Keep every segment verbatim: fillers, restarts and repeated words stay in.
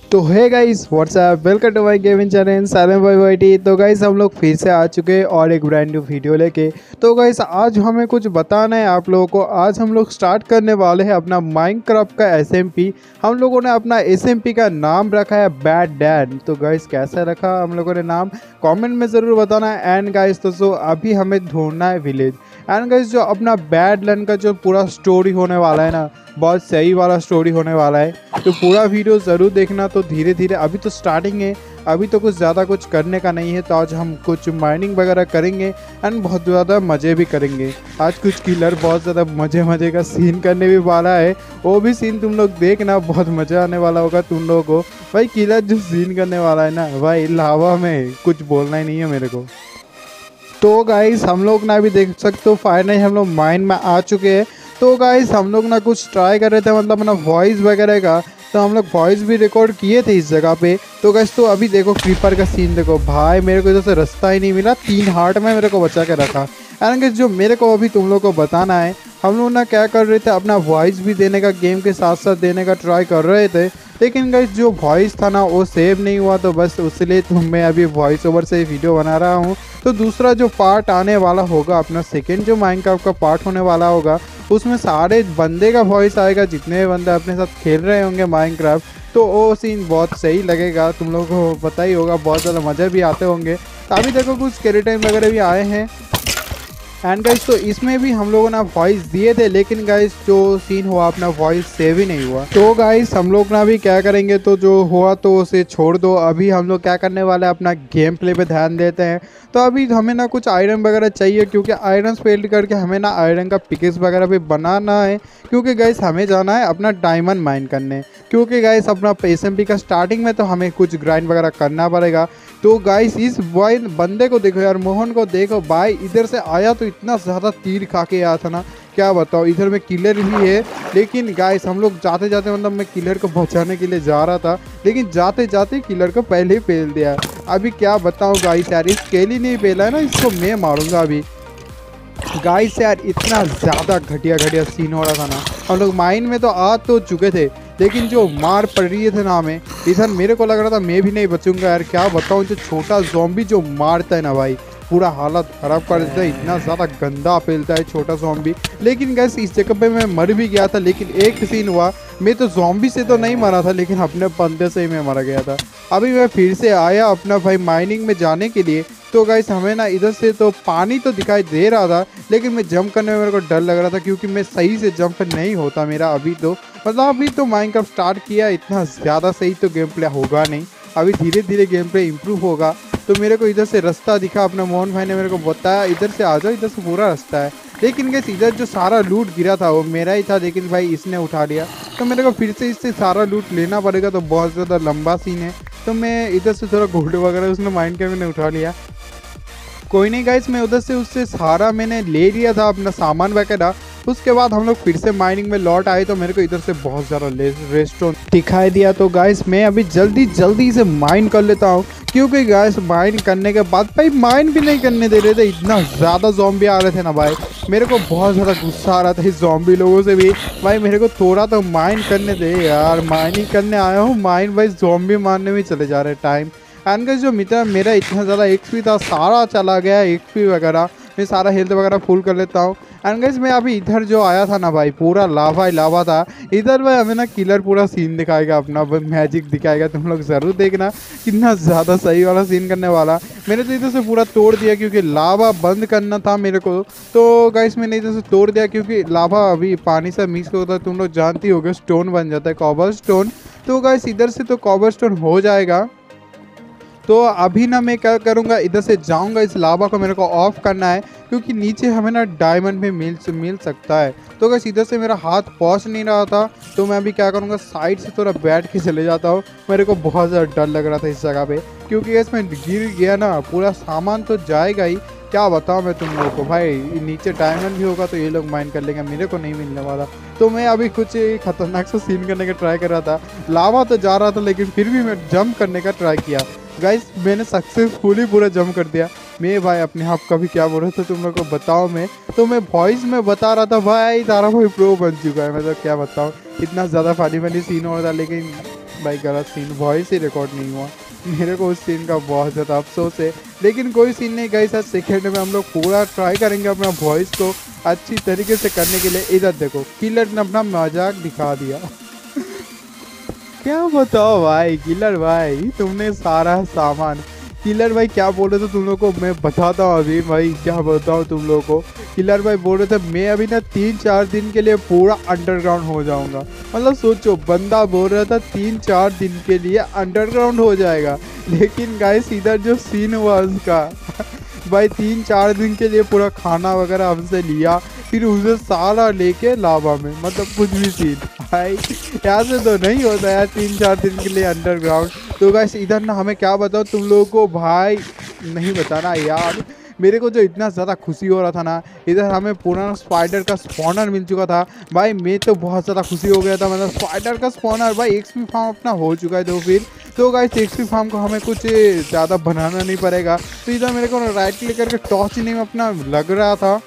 तो है guys WhatsApp welcome to my gaming channel silent boy YT. तो guys हम लोग फिर से आ चुके हैं और एक ब्रांड न्यू वीडियो लेके। तो गाइस आज हमें कुछ बताना है आप लोगों को। आज हम लोग स्टार्ट करने वाले हैं अपना माइनक्राफ्ट का एसएमपी। हम लोगों ने अपना एसएमपी का नाम रखा है बैड डैड। तो गाइस कैसा रखा हम लोगों ने नाम कमेंट में ज़रूर बताना है। एंड गाइस तो सो अभी हमें ढूंढना है विलेज। एंड गाइस जो अपना बैड लैंड का जो पूरा स्टोरी होने वाला है ना, बहुत सही वाला स्टोरी होने वाला है। तो पूरा वीडियो ज़रूर देखना। तो धीरे धीरे अभी तो स्टार्टिंग है, अभी तो कुछ ज़्यादा कुछ करने का नहीं है। तो आज हम कुछ माइनिंग वगैरह करेंगे एंड बहुत ज़्यादा मज़े भी करेंगे। आज कुछ किलर बहुत ज़्यादा मज़े मज़े का सीन करने भी वाला है। वो भी सीन तुम लोग देखना, बहुत मज़ा आने वाला होगा तुम लोगों को। भाई किलर जो सीन करने वाला है ना भाई, लावा में कुछ बोलना ही नहीं है मेरे को। तो गाइस हम लोग ना अभी देख सकते हो फाइनली हम लोग माइन में आ चुके हैं। तो गाइस हम लोग ना कुछ ट्राई कर रहे थे, मतलब अपना वॉइस वगैरह का। तो हम लोग वॉइस भी रिकॉर्ड किए थे इस जगह पे। तो गाइस तो अभी देखो क्रीपर का सीन देखो भाई, मेरे को इधर से रास्ता ही नहीं मिला। तीन हार्ट में मेरे को बचा के रखा। एंड गाइस जो मेरे को अभी तुम लोग को बताना है, हम लोग ना क्या कर रहे थे, अपना वॉइस भी देने का गेम के साथ साथ देने का ट्राई कर रहे थे। लेकिन गाइस जो वॉइस था ना वो सेव नहीं हुआ, तो बस उसलिए तो मैं अभी वॉइस ओवर से वीडियो बना रहा हूँ। तो दूसरा जो पार्ट आने वाला होगा, अपना सेकेंड जो माइनक्राफ्ट का पार्ट होने वाला होगा, उसमें सारे बंदे का वॉइस आएगा, जितने बंदे अपने साथ खेल रहे होंगे माइनक्राफ्ट। तो वो सीन बहुत सही लगेगा, तुम लोगों को पता ही होगा, बहुत ज़्यादा मज़े भी आते होंगे। तो अभी देखो कुछ स्केलेटन वगैरह भी आए हैं। एंड गाइस तो इसमें भी हम लोगों ने वॉइस दिए थे, लेकिन गाइस जो सीन हुआ अपना वॉइस सेव ही नहीं हुआ। तो गाइस हम लोग ना भी क्या करेंगे, तो जो हुआ तो उसे छोड़ दो। अभी हम लोग क्या करने वाले हैं, अपना गेम प्ले पे ध्यान देते हैं। तो अभी हमें ना कुछ आयरन वगैरह चाहिए, क्योंकि आयरन स्पेल्ड करके हमें ना आयरन का पिकेस वगैरह भी बनाना है। क्योंकि गाइस हमें जाना है अपना डायमंड माइन करने। क्योंकि गाइस अपना एसएमपी का स्टार्टिंग में तो हमें कुछ ग्राइंड वगैरह करना पड़ेगा। तो गाइस इस बॉय बंदे को देखो यार, मोहन को देखो भाई, इधर से आया तो इतना ज़्यादा तीर खा के आया था ना, क्या बताओ। इधर में किलर भी है, लेकिन गाइस हम लोग जाते जाते, मतलब मैं किलर को बचाने के लिए जा रहा था, लेकिन जाते जाते किलर को पहले ही पेल दिया। अभी क्या बताऊँ गाइस यार, इस केली नहीं पेला है ना, इसको मैं मारूंगा अभी। गाइस यार इतना ज़्यादा घटिया घटिया सीन हो रहा था ना। हम लोग माइन में तो आ तो चुके थे, लेकिन जो मार पड़ रही थे ना हमें, इधर मेरे को लग रहा था मैं भी नहीं बचूंगा यार। क्या बताऊँ, जो छोटा ज़ॉम्बी जो मारता है ना भाई, पूरा हालत ख़राब कर देता है। इतना ज़्यादा गंदा फैलता है छोटा ज़ॉम्बी। लेकिन गैस इस जगह पे मैं मर भी गया था, लेकिन एक सीन हुआ, मैं तो ज़ॉम्बी से तो नहीं मरा था, लेकिन अपने बंदे से ही मैं मरा गया था। अभी मैं फिर से आया अपना भाई माइनिंग में जाने के लिए। तो गाइस हमें ना इधर से तो पानी तो दिखाई दे रहा था, लेकिन मैं जंप करने में मेरे को डर लग रहा था, क्योंकि मैं सही से जंप नहीं होता मेरा अभी तो। मतलब अभी तो माइनक्राफ्ट स्टार्ट किया, इतना ज़्यादा सही तो गेम प्ले होगा नहीं। अभी धीरे धीरे गेम प्ले इम्प्रूव होगा। तो मेरे को इधर से रास्ता दिखा, अपना मोहन भाई ने मेरे को बताया इधर से आ जाओ, इधर से पूरा रास्ता है। लेकिन गैस इधर जो सारा लूट गिरा था वो मेरा ही था, लेकिन भाई इसने उठा लिया। तो मेरे को फिर से इससे सारा लूट लेना पड़ेगा, तो बहुत ज़्यादा लंबा सीन है। तो मैं इधर से थोड़ा गोल्ड वगैरह उसने माइंड के मैंने उठा लिया। कोई नहीं गाइस, मैं उधर से उससे सारा मैंने ले लिया था अपना सामान वगैरह। उसके बाद हम लोग फिर से माइनिंग में लौट आए, तो मेरे को इधर से बहुत ज़्यादा रेस्टोरेंट दिखाई दिया। तो गाइस मैं अभी जल्दी जल्दी से माइन कर लेता हूँ, क्योंकि गाइस माइन करने के बाद भाई माइन भी नहीं करने दे रहे थे। इतना ज़्यादा ज़ॉम्बी आ रहे थे ना भाई, मेरे को बहुत ज़्यादा गुस्सा आ रहा था इस ज़ॉम्बी लोगों से भी। भाई मेरे को थोड़ा तो माइन करने दे यार, माइनिंग करने आया हूँ, माइन भाई ज़ॉम्बी मारने में चले जा रहे टाइम। एंड गाइस जो मित्र मेरा इतना ज़्यादा एक्सपी था सारा चला गया, एक्सपी वगैरह मैं सारा हेल्थ वगैरह फुल कर लेता हूँ। एंड गाइस मैं अभी इधर जो आया था ना भाई, पूरा लावा ही लावा था। इधर भाई हमें ना किलर पूरा सीन दिखाएगा, अपना मैजिक दिखाएगा, तुम लोग ज़रूर देखना कितना ज़्यादा सही वाला सीन करने वाला। मैंने तो इधर से पूरा तोड़ दिया, क्योंकि लावा बंद करना था मेरे को। तो गाइस मैंने इधर से तोड़ दिया, क्योंकि लावा अभी पानी से मिक्स होता है, तुम लोग जानती होगे, स्टोन बन जाता है कॉबर स्टोन। तो गाइस इधर से तो कॉबर स्टोन हो जाएगा। तो अभी ना मैं क्या करूँगा, इधर से जाऊँगा, इस लावा को मेरे को ऑफ करना है, क्योंकि नीचे हमें ना डायमंड भी मिल मिल सकता है। तो गाइस इधर से मेरा हाथ पहुँच नहीं रहा था, तो मैं अभी क्या करूँगा, साइड से थोड़ा बैठ के चले जाता हूँ। मेरे को बहुत ज़्यादा डर लग रहा था इस जगह पे, क्योंकि गाइस मैं गिर गया ना, पूरा सामान तो जाएगा ही। क्या बताऊँ मैं तुम लोगों को भाई, नीचे डायमंड भी होगा तो ये लोग माइन कर लेंगे, मेरे को नहीं मिलने वाला। तो मैं अभी कुछ खतरनाक सा सीन करने का ट्राई कर रहा था। लावा तो जा रहा था, लेकिन फिर भी मैं जंप करने का ट्राई किया। गाइस मैंने सक्सेसफुली पूरा जंप कर दिया। मैं भाई अपने आप का भी क्या बोल रहा था तुम लोग को बताओ मैं, तो मैं वॉइस में बता रहा था भाई तारा भाई प्रो बन चुका है। मैं तो क्या बताऊँ, इतना ज़्यादा फानी फानी सीन हो रहा था, लेकिन भाई गलत सीन, वॉइस ही रिकॉर्ड नहीं हुआ। मेरे को उस सीन का बहुत ज़्यादा अफसोस है, लेकिन कोई सीन नहीं गाइस। आज सेकेंड में हम लोग पूरा ट्राई करेंगे अपना वॉइस को अच्छी तरीके से करने के लिए। इधर देखो किलर ने अपना मजाक दिखा दिया। क्या बताओ भाई किलर भाई, तुमने सारा सामान, किलर भाई क्या बोल रहे थे तुम लोग को मैं बताता हूँ अभी भाई, क्या बताऊँ तुम लोगों को। किलर भाई बोल रहे थे मैं अभी ना तीन चार दिन के लिए पूरा अंडरग्राउंड हो जाऊंगा। मतलब सोचो बंदा बोल रहा था तीन चार दिन के लिए अंडरग्राउंड हो जाएगा, लेकिन गाइस इधर जो सीन हुआ उसका भाई तीन चार दिन के लिए पूरा खाना वगैरह हमसे लिया, फिर उसे सारा लेके लावा में, मतलब कुछ भी सीन भाई यहाँ से तो नहीं होता यार तीन चार दिन के लिए अंडरग्राउंड। तो गाइस इधर ना हमें क्या बताओ तुम लोगों को भाई, नहीं बताना यार। मेरे को जो इतना ज़्यादा खुशी हो रहा था ना, इधर हमें पुराना स्पाइडर का स्पॉनर मिल चुका था भाई, मैं तो बहुत ज़्यादा खुशी हो गया था। मतलब स्पाइडर का स्पॉनर भाई, एक्सपी फार्म अपना हो चुका है। तो फिर तो गाइस एक्सपी फार्म को हमें कुछ ज़्यादा बनाना नहीं पड़ेगा। तो इधर मेरे को राइट क्लिक करके टॉर्च नेम अपना लग रहा था।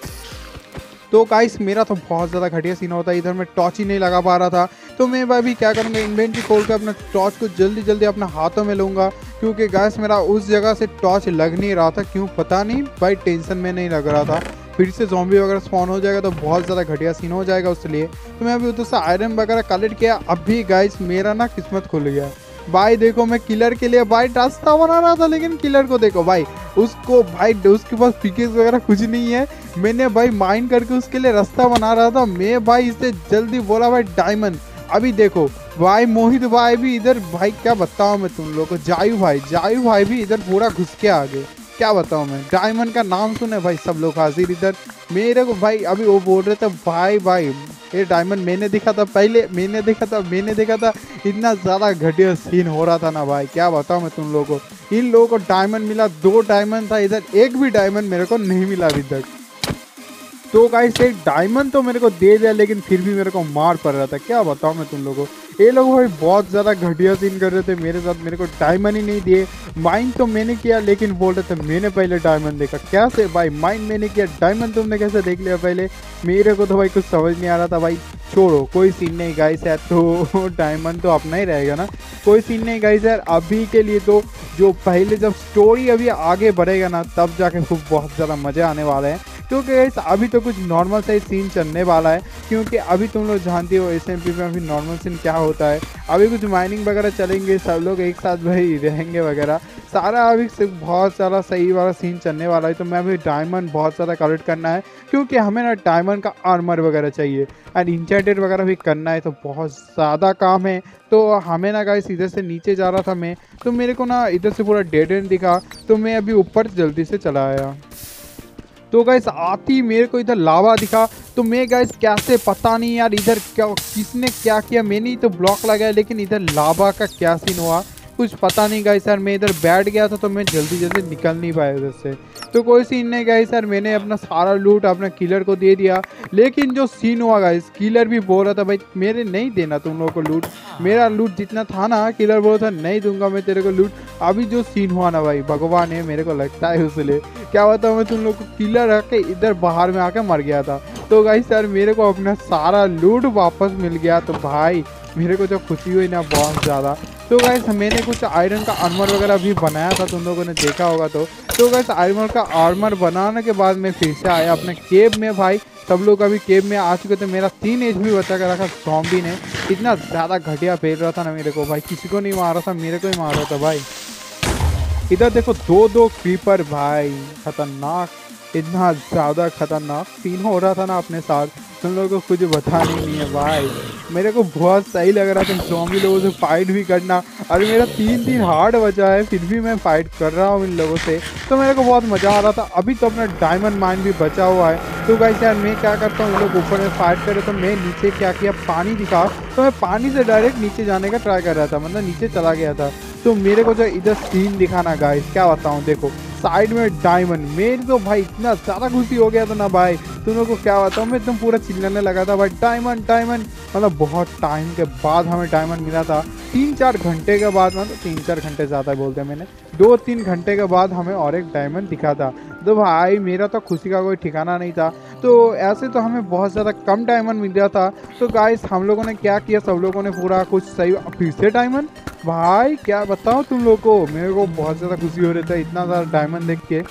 तो गाइस मेरा तो बहुत ज़्यादा घटिया सीन होता है, इधर मैं टॉर्च ही नहीं लगा पा रहा था। तो मैं भाई भी क्या करूँगा, इन्वेंट्री खोल कर अपना टॉर्च को जल्दी जल्दी अपना हाथों में लूँगा, क्योंकि गाइस मेरा उस जगह से टॉर्च लग नहीं रहा था, क्यों पता नहीं भाई, टेंशन में नहीं लग रहा था। फिर से ज़ॉम्बी वगैरह स्पॉन हो जाएगा तो बहुत ज़्यादा घटिया सीन हो जाएगा, उसलिए तो मैं अभी उधर से आयरन वगैरह कलेक्ट किया। अभी गाइस मेरा ना किस्मत खुल गया भाई। देखो मैं किलर के लिए भाई रास्ता बना रहा था, लेकिन किलर को देखो भाई, उसको भाई उसके पास पिकेस वगैरह कुछ नहीं है। मैंने भाई माइन करके उसके लिए रास्ता बना रहा था। मैं भाई इससे जल्दी बोला भाई डायमंड। अभी देखो भाई मोहित भाई भी इधर, भाई क्या बताऊँ मैं तुम लोग को, जायू भाई जायू भाई भी इधर पूरा घुस के आ गए। क्या बताऊँ मैं, डायमंड का नाम सुने भाई सब लोग हाजिर इधर मेरे को भाई। अभी वो बोल रहे थे भाई भाई ये डायमंड मैंने देखा था, पहले मैंने देखा था मैंने देखा था इतना ज़्यादा घटिया सीन हो रहा था ना भाई, क्या बताऊँ मैं तुम लोगों को। इन लोगों को डायमंड मिला, दो डायमंड था इधर, एक भी डायमंड मेरे को नहीं मिला अभी तक। तो गाइस एक डायमंड तो मेरे को दे दिया, लेकिन फिर भी मेरे को मार पड़ रहा था। क्या बताऊँ मैं तुम लोगों को, ये लोग भाई बहुत ज़्यादा घटिया सीन कर रहे थे मेरे साथ। मेरे को डायमंड ही नहीं दिए। माइंड तो मैंने किया, लेकिन बोल रहे थे मैंने पहले डायमंड देखा। कैसे भाई, माइंड मैंने किया, डायमंड तुमने कैसे देख लिया पहले? मेरे को तो भाई कुछ समझ नहीं आ रहा था भाई। छोड़ो कोई सीन नहीं गाइस यार, तो डायमंड तो अपना ही रहेगा ना, कोई सीन नहीं गाइस यार। अभी के लिए तो जो पहले जब स्टोरी अभी आगे बढ़ेगा ना, तब जाके खूब बहुत ज़्यादा मज़े आने वाले हैं। क्योंकि गाइस अभी तो कुछ नॉर्मल सा ही सीन चलने वाला है, क्योंकि अभी तुम लोग जानते हो एस एम पी में अभी नॉर्मल सीन क्या होता है। अभी कुछ माइनिंग वगैरह चलेंगे, सब लोग एक साथ भाई रहेंगे वगैरह, सारा अभी सिर्फ बहुत सारा सही वाला सीन चलने वाला है। तो मैं अभी डायमंड बहुत ज़्यादा कलेक्ट करना है, क्योंकि हमें ना डायमंड का आर्मर वगैरह चाहिए एंड इंचेंटेड वगैरह भी करना है, तो बहुत ज़्यादा काम है। तो हमें ना गाइस इधर से नीचे जा रहा था मैं, तो मेरे को ना इधर से पूरा डेड एंड दिखा, तो मैं अभी ऊपर जल्दी से चला आया। तो गाइस आती मेरे को इधर लावा दिखा, तो मैं गाइस कैसे पता नहीं यार, इधर क्या किसने क्या किया, मैंने ही तो ब्लॉक लगाया, लेकिन इधर लावा का क्या सीन हुआ कुछ पता नहीं गाइस यार। मैं इधर बैठ गया था, तो मैं जल्दी जल्दी निकल नहीं पाया उधर से। तो कोई सीन नहीं गाइस यार, मैंने अपना सारा लूट अपना किलर को दे दिया। लेकिन जो सीन हुआ गाइस, किलर भी बोल रहा था भाई मेरे नहीं देना तुम लोगों को लूट, मेरा लूट जितना था ना, किलर बोल रहा था नहीं दूंगा मैं तेरे को लूट। अभी जो सीन हुआ ना भाई, भगवान है मेरे को लगता है उसने, क्या बताऊँ मैं तुम लोग को, किलर आके इधर बाहर में आके मर गया था। तो गाइस यार मेरे को अपना सारा लूट वापस मिल गया, तो भाई मेरे को जो खुशी हुई ना बहुत ज़्यादा। तो गाइस मैंने कुछ आयरन का आर्मर वगैरह भी बनाया था, तुम लोगों ने देखा होगा। तो तो गाइस आयरन का आर्मर बनाने के बाद मैं फिर से आया अपने केव में भाई। सब लोग अभी केव में आ चुके थे, मेरा तीन एच भी बचा कर रखा ज़ॉम्बी ने, इतना ज़्यादा घटिया फेल रहा था ना मेरे को भाई, किसी को नहीं मार रहा था, मेरे को ही मार रहा था भाई। इधर देखो दो दो क्रीपर भाई, खतरनाक, इतना ज़्यादा खतरनाक सीन हो रहा था ना अपने साथ, तुम लोगों को कुछ बता नहीं, नहीं है भाई। मेरे को बहुत सही लग रहा था ज़ॉम्बी लोगों से फाइट भी करना, और मेरा तीन तीन हार्ड बचा है, फिर भी मैं फाइट कर रहा हूँ इन लोगों से, तो मेरे को बहुत मज़ा आ रहा था। अभी तो अपना डायमंड माइन भी बचा हुआ है। तो गाइस यार मैं क्या करता हूँ, इन लोग ऊपर में फाइट करे, तो मैं नीचे क्या किया, पानी दिखा, तो मैं पानी से डायरेक्ट नीचे जाने का ट्राई कर रहा था, मतलब नीचे चला गया था। तो मेरे को जो इधर सीन दिखाना गाइस, क्या बताऊँ, देखो साइड में डायमंड। मेरी तो भाई इतना ज़्यादा खुशी हो गया था ना भाई, तुम लोग को क्या बताऊँ, मैं एकदम पूरा चिल्लाने लगा था भाई डायमंड डायमंड। मतलब बहुत टाइम के बाद हमें डायमंड मिला था, तीन चार घंटे के बाद, मतलब तीन चार घंटे ज़्यादा बोलते हैं मैंने, दो तीन घंटे के बाद हमें और एक डायमंड दिखा था। तो भाई मेरा तो खुशी का कोई ठिकाना नहीं था। तो ऐसे तो हमें बहुत ज़्यादा कम डायमंड मिल रहा था। तो गाइस हम लोगों ने क्या किया, सब लोगों ने पूरा कुछ सही, फिर से डायमंड। भाई क्या बताऊँ तुम लोग को, मेरे को बहुत ज़्यादा खुशी हो रही था इतना ज़्यादा डायमंड देख के।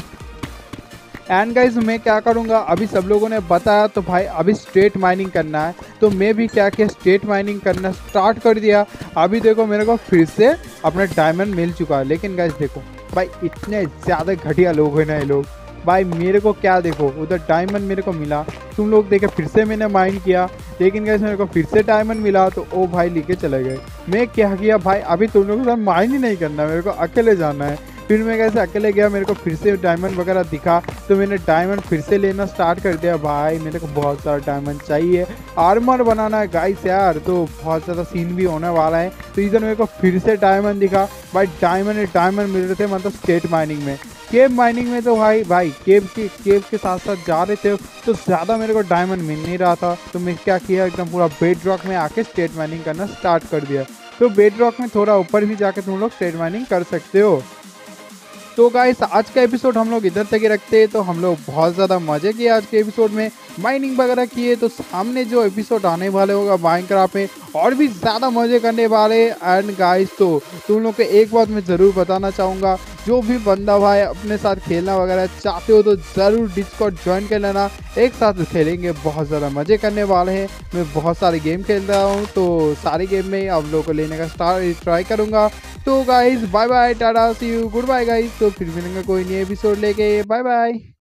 एंड गाइज मैं क्या करूँगा, अभी सब लोगों ने बताया तो भाई अभी स्ट्रेट माइनिंग करना है। तो मैं भी क्या किया, स्ट्रेट माइनिंग करना स्टार्ट कर दिया। अभी देखो मेरे को फिर से अपना डायमंड मिल चुका है। लेकिन गाइज देखो भाई इतने ज़्यादा घटिया लोग हैं ना ये लोग। भाई मेरे को क्या देखो, उधर डायमंड मेरे को मिला, तुम लोग देखे फिर से मैंने माइन किया, लेकिन गाइस मेरे को फिर से डायमंड मिला तो ओ भाई लेके चले गए। मैं क्या किया भाई, अभी तुम लोगों के साथ माइन ही नहीं करना, मेरे को अकेले जाना है। फिर मैं कैसे अकेले गया, मेरे को फिर से डायमंड वगैरह दिखा तो मैंने डायमंड फिर से लेना स्टार्ट कर दिया। भाई मेरे को बहुत सारा डायमंड चाहिए, आर्मर बनाना है गाइस यार, तो बहुत ज़्यादा सीन भी होने वाला है। तो इधर मेरे को फिर से डायमंड दिखा भाई, डायमंड डायमंड मिल रहे थे मतलब स्टेट माइनिंग में। केव माइनिंग में तो भाई भाई केव के केव के साथ साथ जा रहे थे तो ज़्यादा मेरे को डायमंड मिल नहीं रहा था। तो मैं क्या किया, एकदम पूरा बेड रॉक में आके स्टेट माइनिंग करना स्टार्ट कर दिया। तो बेड रॉक में थोड़ा ऊपर भी जाके तुम लोग स्टेट माइनिंग कर सकते हो। तो गाइस आज का एपिसोड हम लोग इधर तक ही रखते हैं। तो हम लोग बहुत ज़्यादा मज़े किए आज के एपिसोड में, माइनिंग वगैरह किए। तो सामने जो एपिसोड आने वाले होगा माइनक्राफ्ट में और भी ज़्यादा मज़े करने वाले। एंड गाइस तो तुम लोग को एक बात मैं ज़रूर बताना चाहूँगा, जो भी बंदा भाई अपने साथ खेलना वगैरह चाहते हो तो ज़रूर डिस्कॉर्ड ज्वाइन कर लेना, एक साथ खेलेंगे, बहुत ज़्यादा मज़े करने वाले हैं। मैं बहुत सारे गेम खेल रहा हूँ तो सारे गेम में आप लोगों को लेने का स्टार ट्राई करूँगा। तो guys bye bye, tata, see you, good bye guys. तो फिर मिलेंगे कोई नई एपिसोड लेके, बाय बाय।